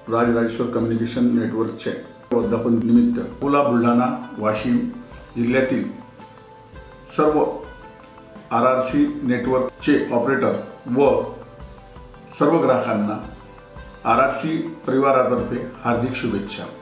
Rajrajeshwar communication नेटवर्कचे वर्धापन निमित्त अकोला, बुलढाणा, वाशिम जिल्ह्यातील सर्व RRC नेटवर्कचे ऑपरेटर व सर्व ग्राहकांना RRC परिवारातर्फे हार्दिक शुभेच्छा।